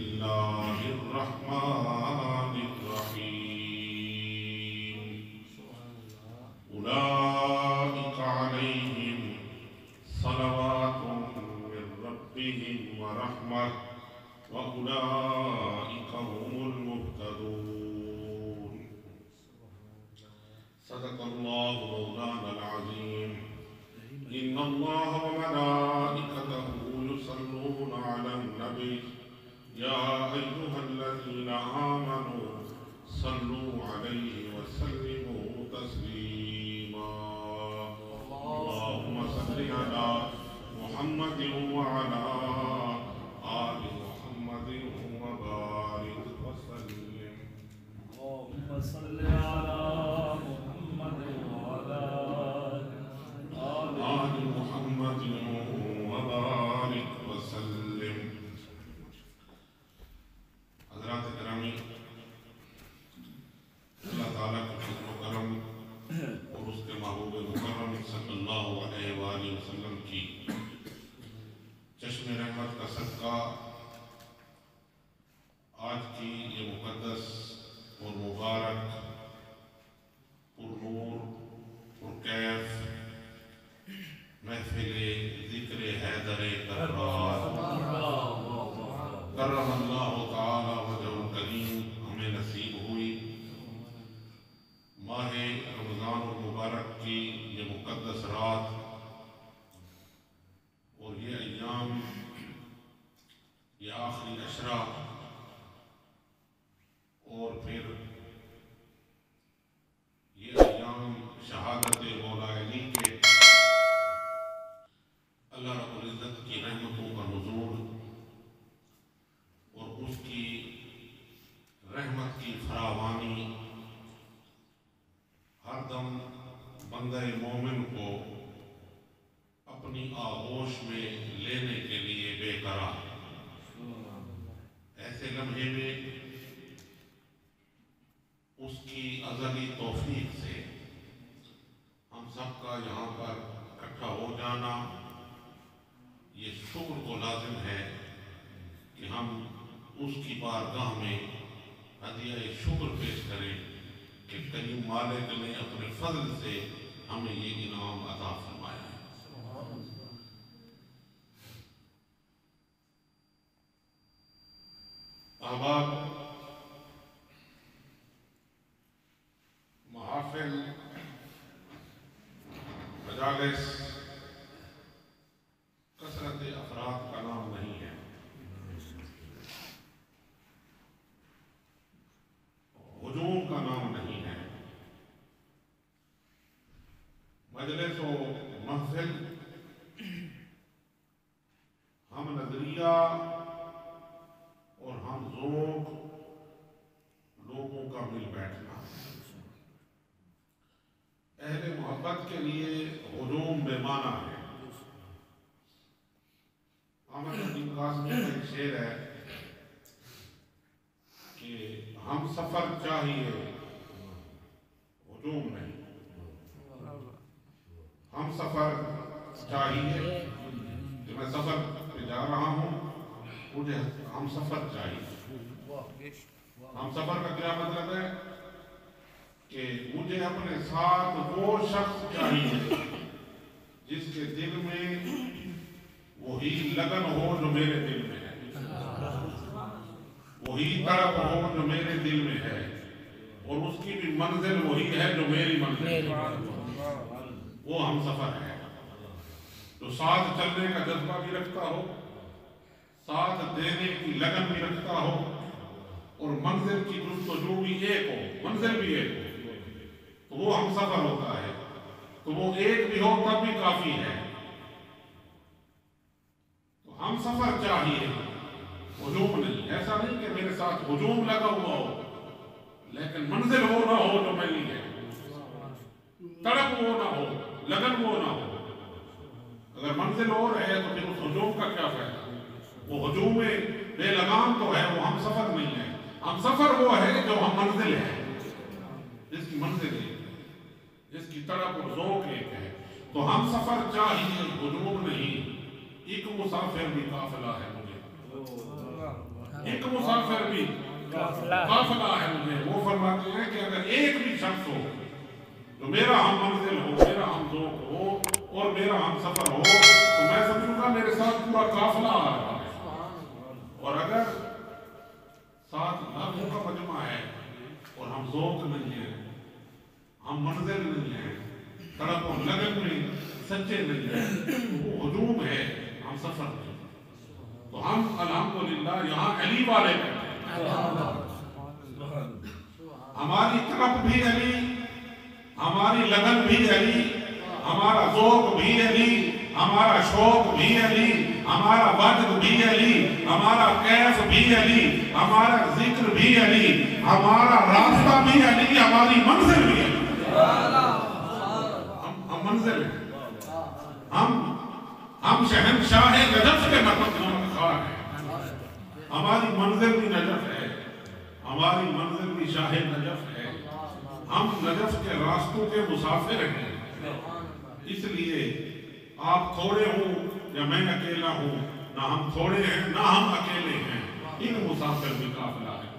الله الرحمن الرحيم أولئك عليهم صلوات من ربهم ورحمة وأولئك هم المهتدون صدق الله مولانا العظيم إن الله وملائكته يصلون على النبي يا أيها الذين آمنوا صلوا عليه وسلموا تسليما اللهم صل على محمد وعلى آل محمد وبارك وسلم اللهم صل على محمد وعلى آل محمد وبارك وسلم حضرات گرامی، اللہ تعالیٰ کے فضل و کرم اور اس کے محبوب مکرم صلی اللہ علیہ وآلہ وسلم کی چشم رحمت کا صدقہ آج کی یہ مقدس اور مبارک پرنور پرکیف محفل ذکر حیدر کرار کرم اللہ تعالی وجہ الکریم ہمیں نصیب ہوئی۔ ماہ رمضان المبارک کی یہ مقدس رات اور یہ ایام، یہ آخری عشرہ اور پھر یہ ایام شہادت مولا علی کے، اللہ رب العزت کی رحمتوں کا نزول اور اس کی رحمت کی فراوانی ہر دم بندہ مومن کو اپنی آغوش میں لینے کے لیے بے قرار۔ ایسے لمحے میں اس کی ازلی توفیق سے ہم سب کا یہاں پر اکٹھا ہو جانا یہ شکر کو لازم ہے کہ ہم اس کی بارگاہ میں ہدیہ شکر پیش کریں کہ کریم مالک نے اپنے فضل سے ہمیں یہ انعام عطا فرمایا ہے۔ احباب، محافل، مجالس کثرت افراد کا نام نہیں ہے، ہجوم کا نام نہیں ہے۔ مجلس و محفل ہم نظریہ اور ہم ذوق لوگوں کا مل بیٹھنا، اہل محبت کے لیے ہجوم بے معنی ہے۔ احمد الدین قاسمی کا ایک شعر ہے کہ ہم سفر چاہیے ہجوم نہیں، ہم سفر چاہیے کہ میں سفر پہ جا رہا ہوں، مجھے ہم سفر چاہیے۔ ہم سفر کا کیا مطلب ہے کہ مجھے اپنے ساتھ وہ شخص چاہیے جس کے دل میں وہی لگن ہو جو میرے دل میں ہے، وہی طرف ہو جو میرے دل میں ہے، اور اس کی بھی منزل وہی ہے جو میری منزل ہے۔ وہ ہم سفر ہے جو ساتھ چلنے کا جذبہ بھی رکھتا ہو، ساتھ دینے کی لگن بھی رکھتا ہو، اور منزل کی جستجو بھی ایک ہو، منزل بھی ایک ہو، تو وہ ہم سفر ہوتا ہے۔ تو وہ ایک بھی ہو تب بھی کافی ہے۔ تو ہم سفر چاہیے، ہجوم نہیں۔ ایسا نہیں کہ میرے ساتھ ہجوم لگا ہوا ہو لیکن منزل وہ نہ ہو جو میری ہے، تڑپ وہ نہ ہو، لگن وہ نہ ہو۔ اگر منزل اور ہے تو پھر اس ہجوم کا کیا فائدہ؟ وہ ہجوم بے لگام تو ہے، وہ ہم سفر نہیں ہے۔ ہم سفر وہ ہے جو ہم منزل ہے، جس کی منزل ایک ہے، جس کی طرف اور ذوق ایک ہے۔ تو ہم سفر چاہیے، ہجوم نہیں۔ ایک مسافر بھی قافلہ ہے مجھے، ایک مسافر بھی قافلہ ہے مجھے. وہ فرماتے ہیں کہ اگر ایک بھی شخص ہو جو میرا ہم منزل ہو, میرا ہم ذوق ہو اور میرا ہم سفر ہو تو میں سمجھوں گا میرے ساتھ پورا قافلہ آ رہا ہے. اور اگر 7 لاکھوں کا مجمع ہے اور ہم ذوق نہیں ہیں, ہم منزل نہیں ہیں, تڑپ اور لگن میں سچے نہیں ہیں, تو وہ ہجوم ہے, ہم سفر نہیں. تو ہم الحمدللہ یہاں علی والے بیٹھے ہیں. ہماری تڑپ بھی علی, ہماری لگن بھی علی, ہمارا ذوق بھی علی, ہمارا شوق بھی علی, ہمارا وجد بھی علی, ہمارا کیف بھی علی, ہمارا ذکر بھی علی, ہمارا راستہ بھی علی, ہماری منزل بھی علی. ہم منزل ہیں, ہم شہنشاہ نجف کے مقام خواہ ہیں. ہماری منزل بھی نجف ہے, ہماری منزل بھی شاہ نجف ہے. ہم نجف کے راستوں کے مسافر ہیں. اس لیے آپ تھوڑے ہوں یا میں اکیلا ہوں, نہ ہم تھوڑے ہیں نہ ہم اکیلے ہیں. ایک مسافر بھی قافلہ ہے.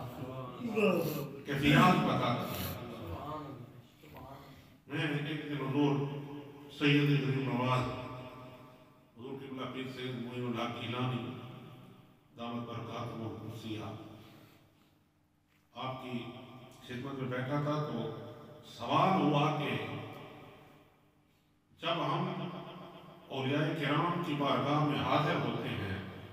کیفیات بتاتا ہے. میں ایک دن حضور سید غریب نواز حضور قبلہ پیر سید معین اللہ گیلانی دامت برکاتہ و قدسیہ آپ کی خدمت میں بیٹھا تھا تو سوال ہوا کہ جب ہم اولیاء کرام کی بارگاہ میں حاضر ہوتے ہیں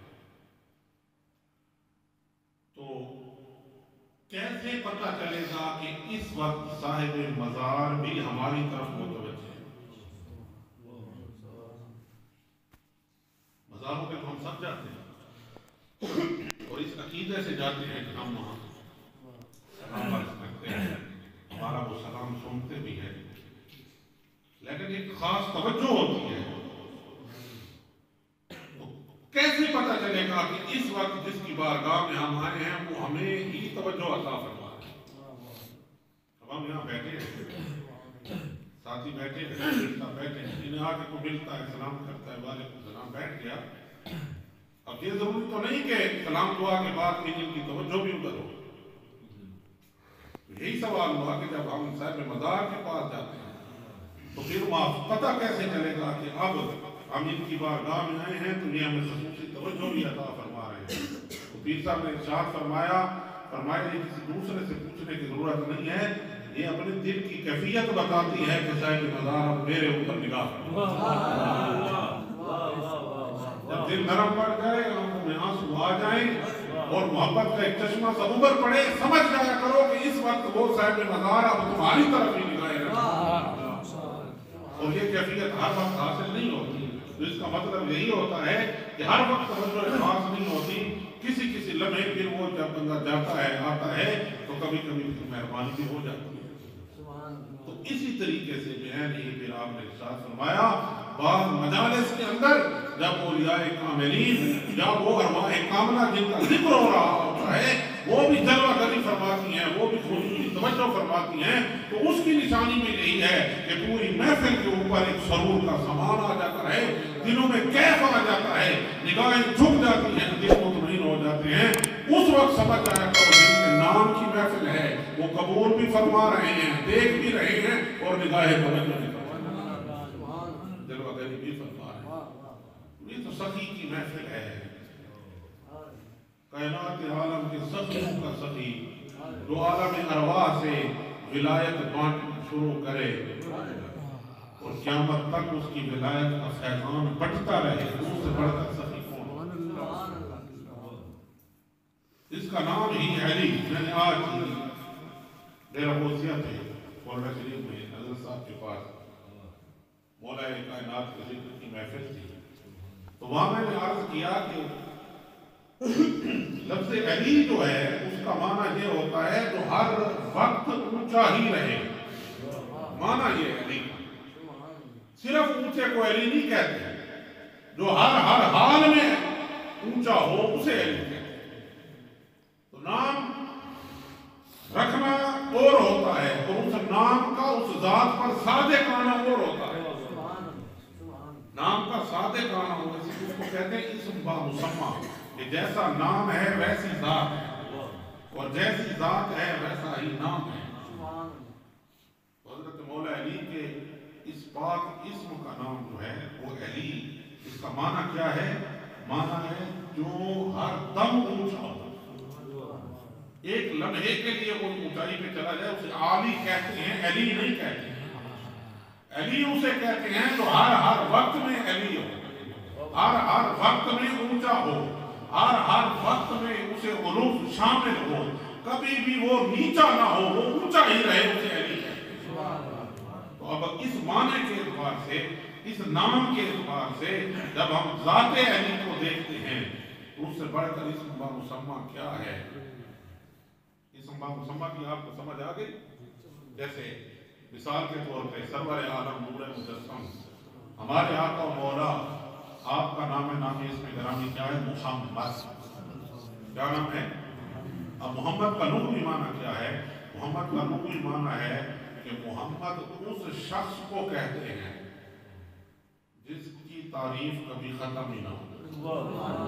تو کیسے پتہ چلے گا کہ اس وقت صاحب مزار بھی ہماری طرف متوجہ ہے؟ مزاروں پہ تو ہم سب جاتے ہیں اور اس عقیدے سے جاتے ہیں کہ ہم وہاں سلام عرض کرتے ہیں, ہمارا وہ سلام سنتے بھی ہیں, لیکن ایک خاص توجہ ہوتی ہے. کیسے پتہ چلے گا کہ اس وقت جس کی بارگاہ میں ہم آئے ہیں وہ ہمیں ہی توجہ عطا فرما ہے؟ اب ہم یہاں بیٹھے ہیں, ساتھی بیٹھے ہیں, بیٹھے ہیں, انہیں آ کے کو ملتا ہے, سلام کرتا ہے, وعلیکم السلام, بیٹھ گیا. اب یہ ضروری تو نہیں کہ سلام دعا کے بعد میں جن کی توجہ بھی ادھر ہو. یہی سوال ہوا کہ جب ہم صاحب مزار کے پاس جاتے ہیں تو پھر پتہ کیسے چلے گا کہ اب ہم ان کی بارگاہ میں آئے ہیں تو یہ ہمیں خصوصی توجہ بھی عطا فرما رہے ہیں. تو پیر صاحب نے ارشاد فرمایا یہ کسی دوسرے سے پوچھنے کی ضرورت نہیں ہے, یہ اپنے دل کی کیفیت بتاتی ہے کہ صاحب مزار اب میرے اوپر نگاہ فرما. جب دل نرم پڑ جائے, آنکھوں میں آنسو آ جائیں اور محبت کا ایک چشمہ سا ابھر پڑے, سمجھ جایا کرو کہ اس وقت وہ صاحب مزار اب تمہاری طرف ہی نگاہیں رکھیں. اور یہ کیفیت ہر وقت حاصل نہیں ہوتی. اس کا مطلب یہی ہوتا ہے کہ ہر وقت توجہ خاص نہیں ہوتی. کسی کسی لمحے پھر وہ جب بندہ جاتا ہے آتا ہے تو کبھی کبھی مہربانی بھی ہو جاتی ہے. تو اسی طریقے سے جو ہے نہیں پھر آپ نے ارشاد فرمایا بعض مجالس کے اندر جب اولیاء کاملین یا وہ ارواح کاملہ جن کا ذکر ہو رہا ہوتا ہے وہ بھی جلوہ گری فرماتی ہیں, وہ بھی خصوصی توجہ فرماتی ہیں, تو اس کی نشانی میں یہی ہے کہ پوری محفل کے اوپر ایک سرور کا سامان آ جاتا ہے, دلوں میں کیف آ جاتا ہے, نگاہیں جھک جاتی ہیں, دل مطمئن ہو جاتے ہیں. اس وقت سمجھ جایا کرو جن کے نام کی محفل ہے وہ قبول بھی فرما رہے ہیں, دیکھ بھی رہے ہیں اور نگاہیں توجہ بھی فرما رہے ہیں, جلوہ گری بھی فرما رہے ہیں. یہ تو سخی کی محفل ہے, کائنات عالم کے سخیوں کا سخی جو عالم ارواح سے ولایت بانٹنا شروع کرے اور قیامت تک اس کی ولایت کا فیضان بٹتا رہے, اس سے بڑھ کر سخی کون؟ اس کا نام ہی علی. میں نے آج ڈیرہ غوثیہ پہ مولانا شریف میں حضرت صاحب کے پاس مولا کائنات کے ذکر کی محفل تھی, تو وہاں میں نے عرض کیا کہ لفظ علی جو ہے اس کا معنی یہ ہوتا ہے جو ہر وقت اونچا ہی رہے. معنی یہ علی صرف اونچے کو علی نہیں کہتے, جو ہر حال میں اونچا ہو اسے علی کہتے. تو نام رکھنا اور ہوتا ہے اور اس نام کا اس ذات پر صادق آنا اور ہوتا ہے. نام کا صادق آنا ہو, اس کو کہتے ہیں اسم با مسمہ. کہ جیسا نام ہے ویسی ذات ہے، اور جیسی ذات ہے ویسا ہی نام ہے۔ حضرت مولا علی کے اس پاک اسم کا نام جو ہے وہ علی، اس کا معنی کیا ہے؟ معنی ہے جو ہر دم اونچا ہو، ایک لمحے کے لیے وہ اونچائی پہ چلا جائے اسے عالی کہتے ہیں، علی نہیں کہتے ہیں۔ علی اسے کہتے ہیں جو ہر وقت میں علی ہو، ہر وقت میں اونچا ہو، ہر وقت میں اسے علو شامل ہو، کبھی بھی وہ نیچا نہ ہو، وہ اونچا ہی رہے، اسے علی کہتے ہیں۔ تو اب اس معنی کے اعتبار سے، اس نام کے اعتبار سے جب ہم ذات علی کو دیکھتے ہیں تو اس سے بڑھ کر اسم بامسمہ کیا ہے؟ اسم بامسمہ کی آپ کو سمجھ آ گئی؟ جیسے مثال کے طور پہ سرور عالم نور مجسم ہمارے آقا و مولا، آپ کا نام نامی اس میں گرامی کیا ہے؟ محمد۔ کیا نام ہے؟ اب محمد کا لغوی معنی کیا ہے؟ محمد کا لغوی معنی ہے کہ محمد اس شخص کو کہتے ہیں جس کی تعریف کبھی ختم ہی نہ ہو،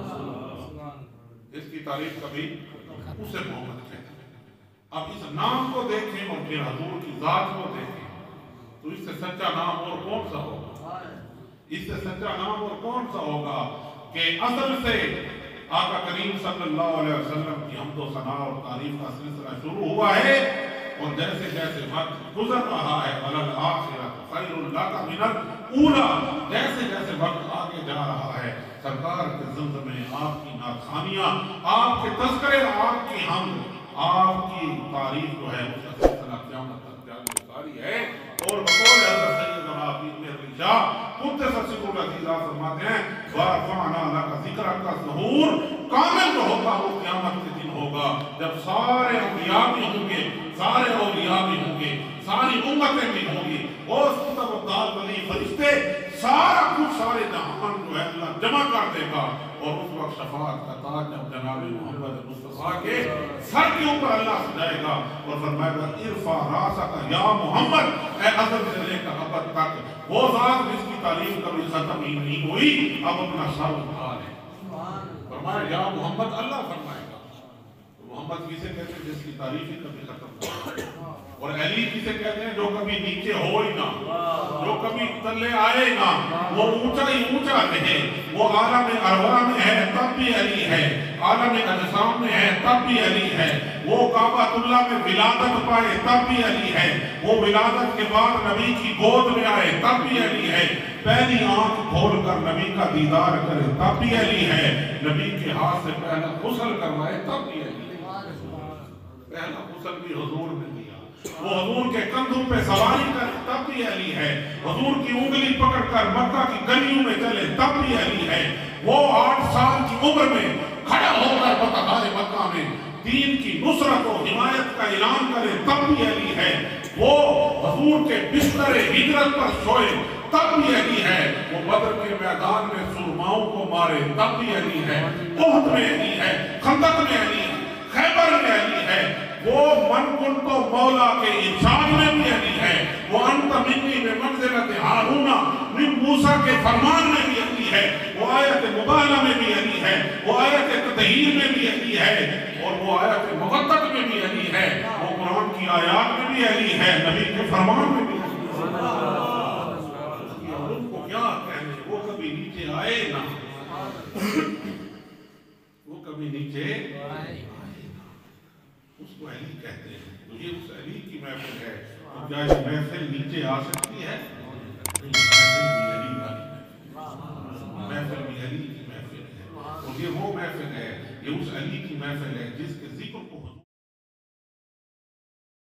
جس کی تعریف کبھی، اسے محمد کہتے ہیں۔ اب اس نام کو دیکھیں اور پھر حضور کی ذات کو دیکھیں تو اس سے سچا نام اور کون سا ہوگا؟ اس سے سچا نام اور کون سا ہوگا کہ اصل سے آقا کریم صلی اللہ علیہ وسلم کی حمد و ثنا اور تعریف کا سلسلہ شروع ہوا ہے، اور جیسے جیسے وقت گزر رہا ہے وَلَلْآخِرَةُ خَيْرٌ لَكَ مِنَ الْأُولَىٰ، جیسے جیسے وقت آگے جا رہا ہے، سرکار کے زمزمے، آپ کی ناخوانیاں، آپ کے تذکرے، آپ کی حمد، آپ کی تعریف جو ہے اس کا سلسلہ قیامت تک جاری ساری ہے۔ اور بقول حضرت سیدنا پیر مہر شاہ قدس سرور العزیز فرماتے ہیں وَرَفَعْنَا لَكَ ذِكْرَكَ الظُّهُورُ، کامل جو ہوگا وہ قیامت کے دن ہوگا جب سارے انبیاء بھی ہوں گے، سارے اولیاء بھی ہوں گے، ساری امتیں بھی ہوں گی، اور کتب ابدال ولی فرشتے، سارا کچھ، سارے جہان جو ہے اللہ جمع کر دے گا، اور اس وقت شفاعت کا تاج جب جناب محمد مصطفیٰ کے سر کے اوپر اللہ سجائے گا اور فرمائے گا ارفع راسک یا محمد، اے ازل سے لے کر ابد تک وہ ذات جس کی تعریف کبھی ختم ہی نہیں ہوئی، اب اپنا سر اٹھا لے۔ فرمائے یا محمد، اللہ فرمائے گا۔ محمد کسے کہتے ہیں؟ جس کی تعریف ہی کبھی ختم نہیں ہوئی۔ اور علی کسے کہتے ہیں؟ جو کبھی نیچے ہو ہی نہ، جو کبھی تلے آئے نہ، وہ اونچا ہی اونچا رہے، وہ عالم ارواح میں ہے تب بھی علی ہے، عالم اجسام میں ہے تب بھی علی ہے، وہ کعبۃ اللہ میں ولادت پائے تب بھی علی ہے، وہ ولادت کے بعد نبی کی گود میں آئے تب بھی علی ہے، پہلی آنکھ کھول کر نبی کا دیدار کرے تب بھی علی ہے، نبی کے ہاتھ سے پہلا غسل کروائے تب بھی علی ہے۔ پہلا غسل بھی حضور نے دیا، وہ حضور کے کندھوں پہ سواری کر تب بھی علی ہے، حضور کی انگلی پکڑ کر مکہ کی گلیوں میں چلے تب بھی علی ہے، وہ 8 سال کی عمر میں کھڑا ہو کر بطحائے مکہ میں دین کی نصرت و حمایت کا اعلان کرے تب بھی علی ہے، وہ حضور کے بستر ہجرت پر سوئے تب بھی علی ہے، وہ بدر کے میدان میں سرماؤں کو مارے تب بھی علی ہے، احد میں علی ہے، خندق میں علی ہے، خیبر میں علی ہے، وہ من کنتو مولا کے ارشاد میں بھی علی ہے، وہ انت منی میں منزلت ہارون من موسیٰ کے فرمان میں بھی علی ہے، وہ آیت مبالہ میں بھی علی ہے، وہ آیت تطہیر میں بھی علی ہے، اور وہ آیت مقدس میں بھی علی ہے، وہ قرآن کی آیات میں بھی علی ہے، نبی کے فرمان میں بھی علی ہے۔ ان کو کیا کہنے، وہ کبھی نیچے آئے نہ، وہ کبھی نیچے آئے، اس کو علی کہتے ہیں۔ تو یہ اس علی کی محفل ہے، تو کیا یہ محفل نیچے آ سکتی ہے؟ نہیں، محفل بھی علی والی محفل بھی علی کی محفل ہے، اور یہ وہ محفل ہے، یہ اس علی کی محفل ہے جس کے ذکر کو